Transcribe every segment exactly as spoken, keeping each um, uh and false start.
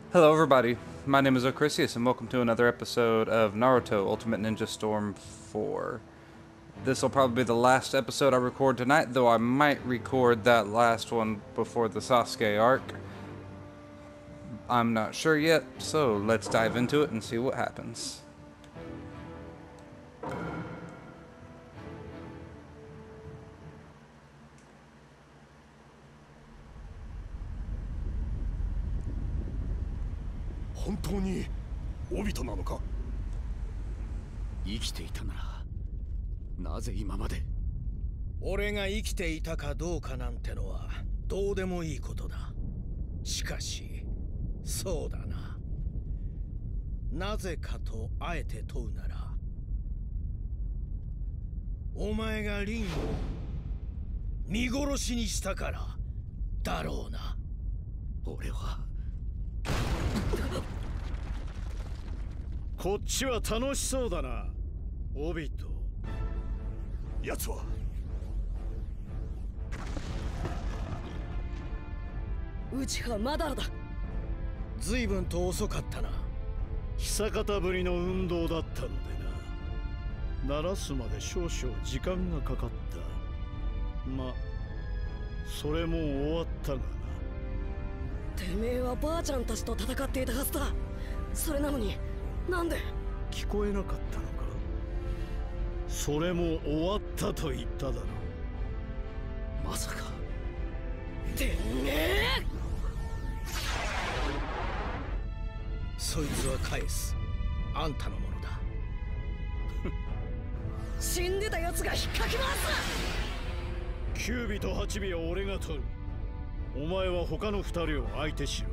Hello everybody, my name is Ocrisius and welcome to another episode of Naruto Ultimate Ninja Storm four. This will probably be the last episode I record tonight, though I might record that last one before the Sasuke arc. I'm not sure yet, so let's dive into it and see what happens. Hontou Obitoなのか? 生きていたならなぜ今まで俺が生きていたかどうかなんてのはどうでもいいことだ。しかしそうだな、なぜかとあえて問うなら、お前がリンを見殺しにしたからだろうな。 俺はこっちは楽しそうだな、オビト。 奴はうちはまだだ。 随分と遅かったな。 久方ぶりの運動だったのでな。鳴らすまで少々時間がかかった。ま、それも終わったがな。 てめえはばあちゃんたちと戦っていたはずだ。それなのになんで？ 聞こえなかったのか。それも終わったと言っただろう。 まさかてめえ！ そいつは返す。あんたのものだ。 死んでた奴が引っかき回す。 きゅう尾とはち尾は俺が取る。お前は他の二人を相手しろ。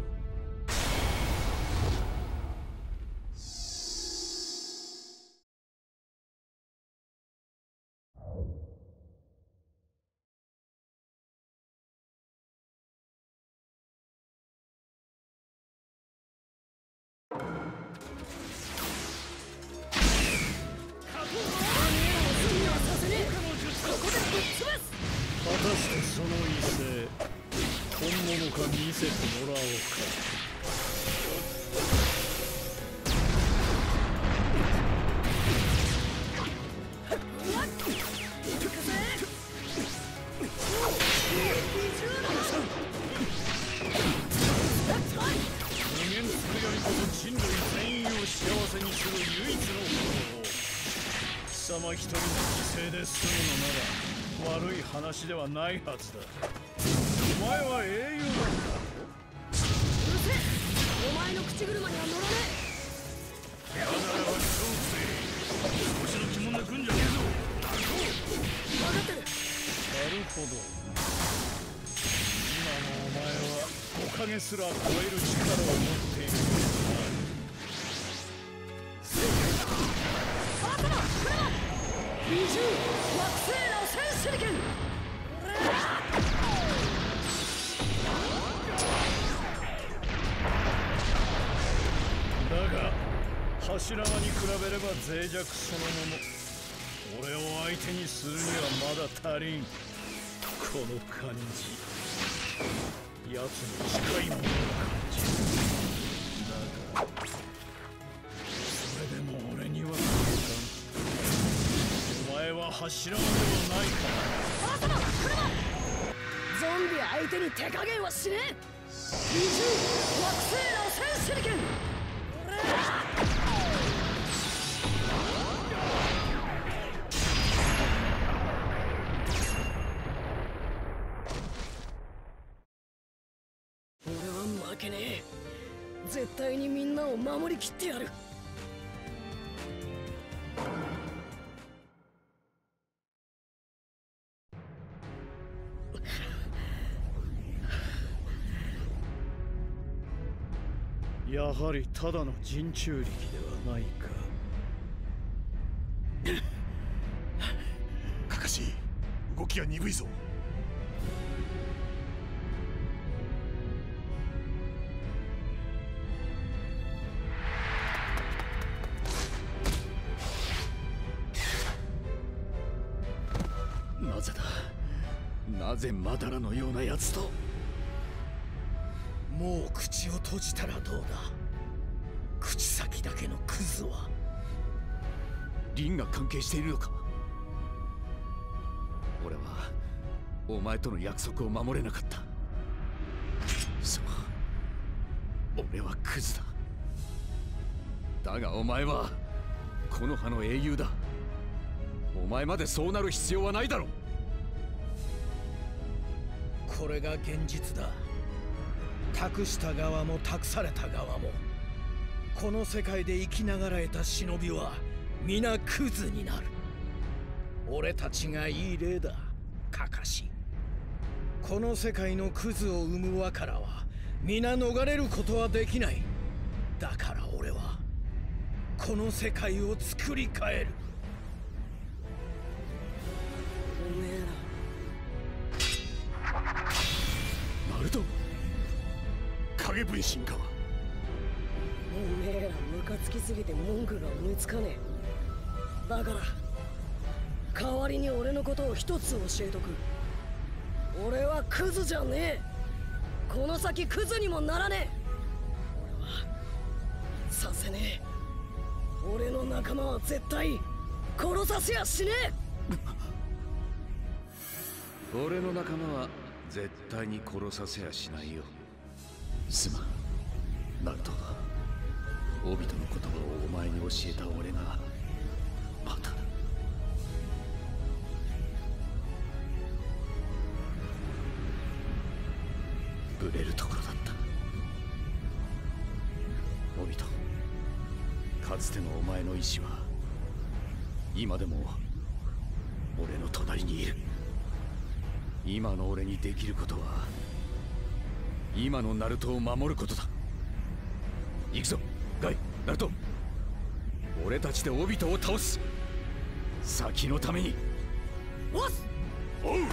果たしてその威勢、本物か見せてもらおうか。無限つくよりこそ人類全員を幸せにする唯一の方法。貴様一人の犠牲で済むのなら悪い話ではないはずだ。お前は英雄なんだ。 うるせえ！お前の口車には乗らねやだらは勝負せ。少しの気も抜くんじゃねえぞ。 え。分かってる。 なるほど。今のお前は木陰すら超える力を持っている。 二重惑星螺旋手裏剣。 だが柱間に比べれば脆弱そのもの。俺を相手にするにはまだ足りん。この感じ、奴に近いものを感じる。だがそれでも俺には届かん。お前は柱間ではないか。 ゾンビ相手に手加減はしねえ。二重惑星螺旋手裏剣。俺は負けねえ。絶対にみんなを守りきってやる。 やはりただの人中力ではないか。 カカシ、動きが鈍いぞ。 なぜだ、なぜまだらのようなやつと。 もう口を閉じたらどうだ。口先だけのクズは。 リンが関係しているのか。俺はお前との約束を守れなかった。そう、俺はクズだ。だがお前はこの葉の英雄だ。お前までそうなる必要はないだろう。 これが現実だ。託した側も託された側も、この世界で生きながらえた忍びは皆クズになる。俺たちがいい例だ、カカシ。この世界のクズを生む輪からは皆逃れることはできない。だから俺はこの世界を作り変える。 おめえらナルト、 影分身か。 おめえらムカつきすぎて文句が思いつかねえ。だから代わりに俺のことを一つ教えとく。俺はクズじゃねえ。この先クズにもならねえ。俺はさせねえ。俺の仲間は絶対殺させやしねえ。 俺の仲間は絶対に殺させやしないよ。すまん、ナルト。オビトの言葉をお前に教えた俺がまたブレるところだった。オビト、かつてのお前の意志は今でも俺の隣にいる。今の俺にできることは今のナルトを守ることだ。行くぞガイ、ナルト。俺たちでオビトを倒す。先のために。 おっす。 おう。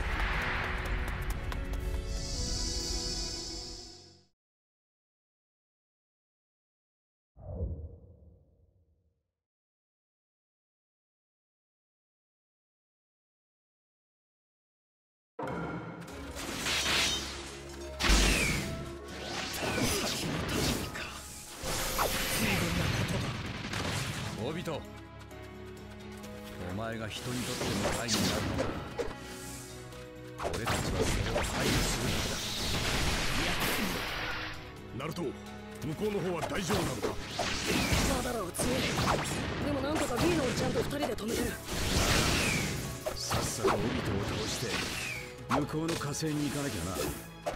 オビト、お前が人にとっての害になるのだ。俺たちはそれを排除するナルト、向こうの方は大丈夫なのか。 バダラを強い。でもなんとかビーノをちゃんと二人で止めてる。 さっさとオビトを倒して向こうの火星に行かなきゃな。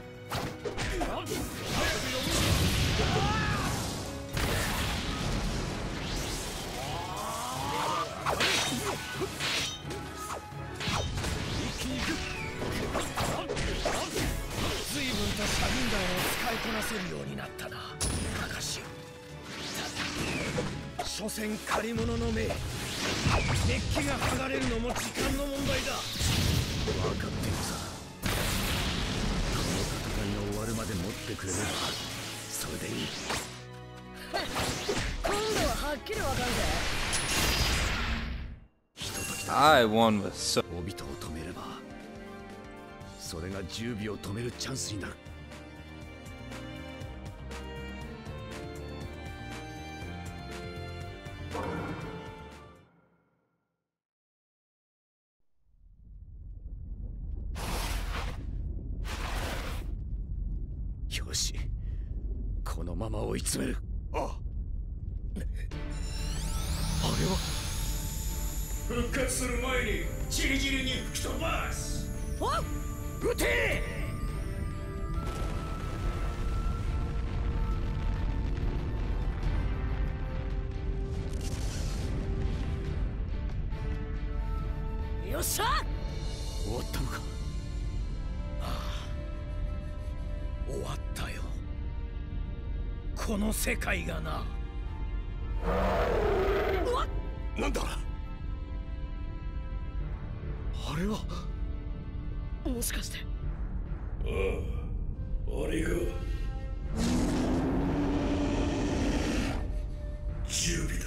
随分とサギン弾を使いこなせるようになったな、カカシ。所詮借り物の命。メッキが剥がれるのも時間の問題だ。 分かってるさ。この戦いが終わるまで持ってくれればそれでいい。 今度ははっきりわかんぜ。 I won with so オビトを止めればそれがじゅうびょう止めるチャンスになる。よし、このまま追い詰める。 ああ。 あれは復活する前にチリチリに吹き飛ばす。 おっ、 撃て。 よっしゃ。 終わったのか。 終わったよ、この世界がな。 うわっ、 なんだ。 あれはもしかして。 ああ、あれが準備だ。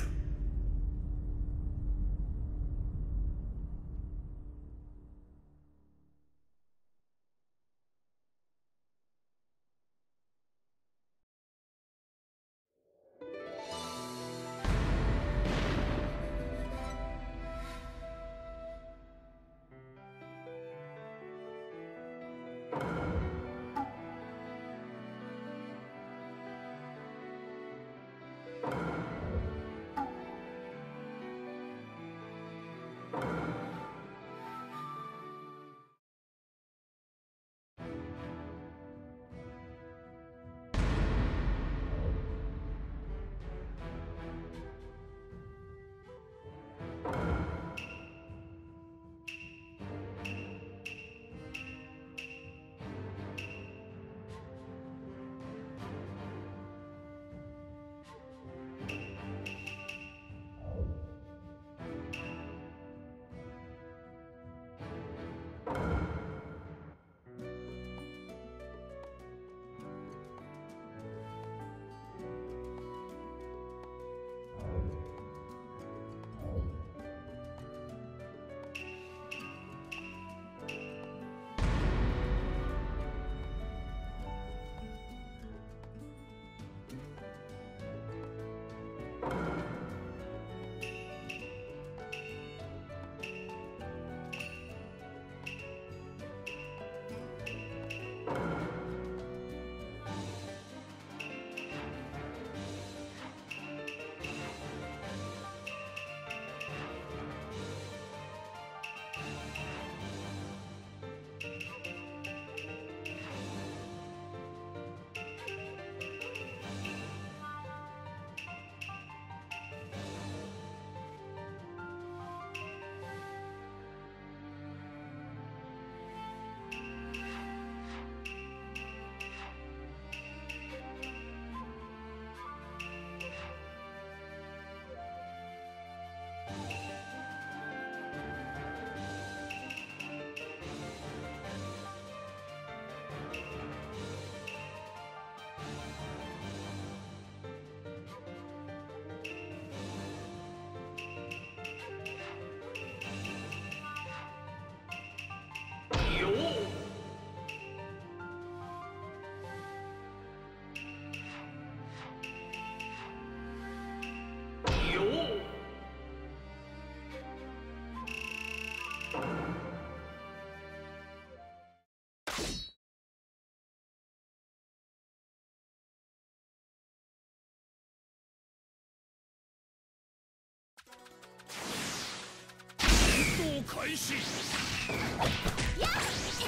闘開始。 やっ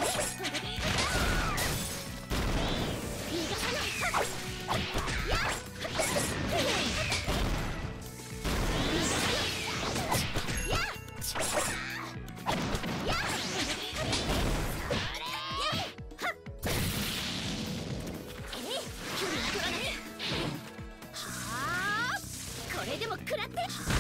逃がさないやっこれでも食らって